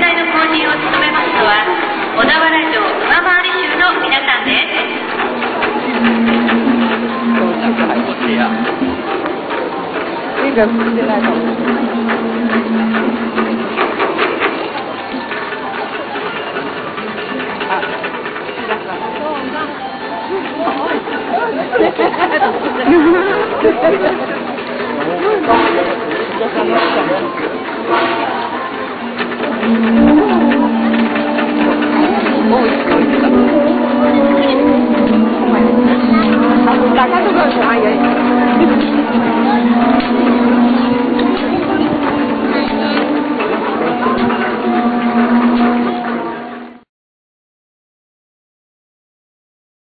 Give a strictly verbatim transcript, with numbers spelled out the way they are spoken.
在の後任を務めますのは小田原城馬回り衆の皆さんです。 那个现在走。啊，是的，是的。